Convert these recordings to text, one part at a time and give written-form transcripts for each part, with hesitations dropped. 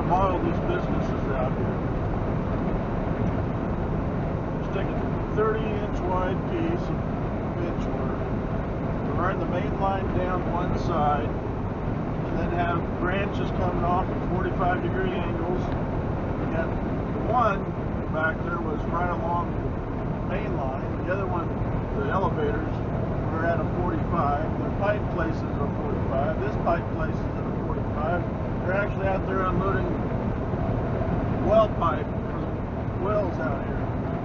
remodel these businesses out here. Just take a 30-inch wide piece of bench work, run the main line down one side, and then have branches coming off at 45-degree angles. And the one back there was right along the main line. The other one, the elevators, were at a 45. Their pipe places at a 45. This pipe places at a 45. They're actually out there unloading well pipe for the wells out here.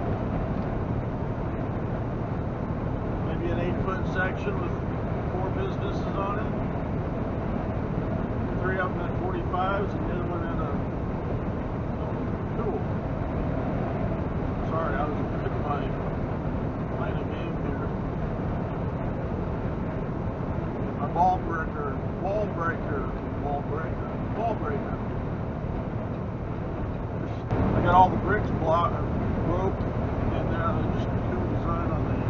Maybe an 8-foot section with 4 businesses on it. 3 of them at 45s and the other one at a pool. Sorry, I was putting playing a game here. A wall breaker. I got all the bricks broke and now I just do a design on the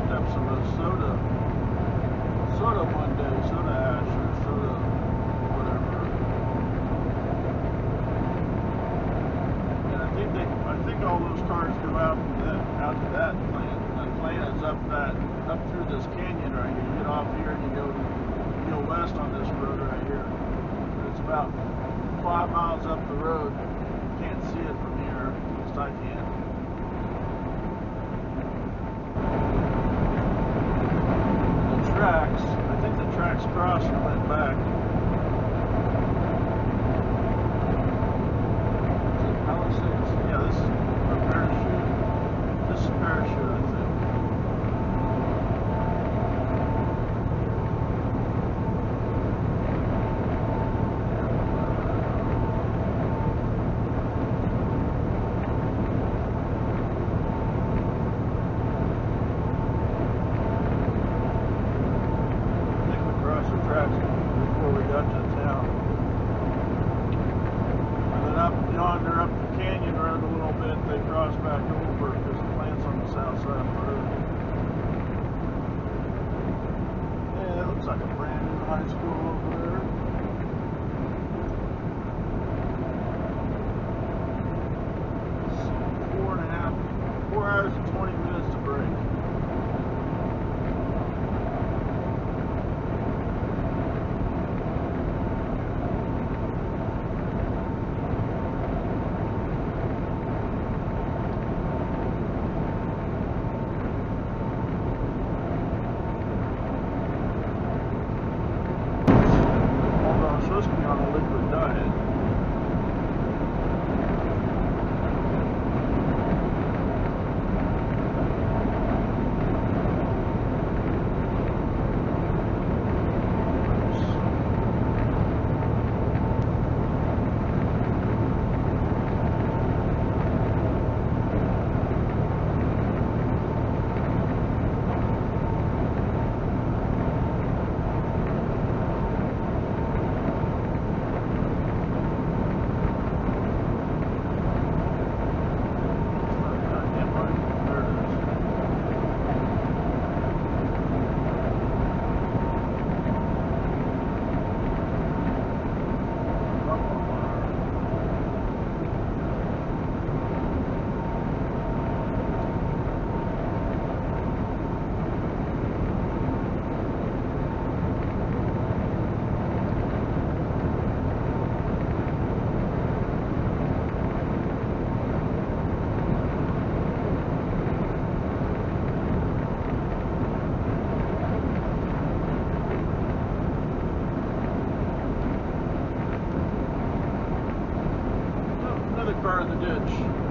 picked up some soda one day, soda ash or soda whatever. And I think all those cars go out to that plant. That plant is up through this canyon right here. You get off here and you go west on this road right here. It's about 5 miles up the road. You can't see it from here. At least I can't. I think the tracks crossed and went back. Is it Palisades? Yeah, this is a parachute. This is parachute, I think. Before we got to town. And then up yonder, up the canyon road a little bit, they crossed back over because the plant's on the south side of the road. Yeah, it looks like a brand new high school over there. It's 4 hours and 20 minutes to break. Supposed to be on a liquid diet. Car in the ditch.